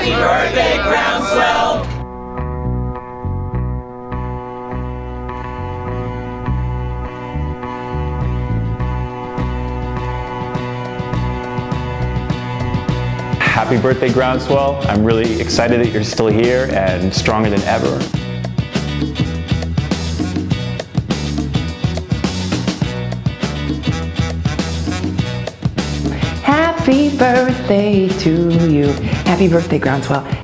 Happy birthday, Groundswell! Happy birthday, Groundswell. I'm really excited that you're still here and stronger than ever. Happy birthday to you. Happy birthday, Groundswell.